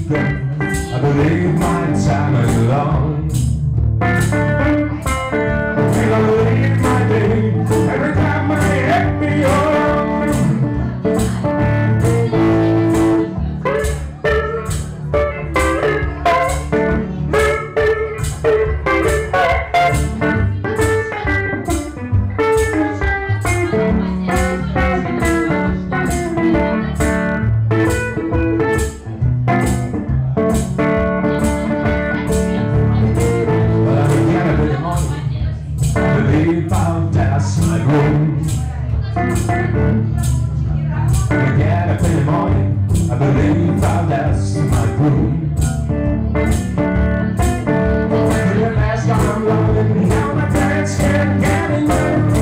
gone. I believe my time is long. And I believe my day every time I hit me on. I'll dance my broom. When I get up in the morning, I believe I'll dance my broom. The last time I'm lonely, now my parents can't get enough.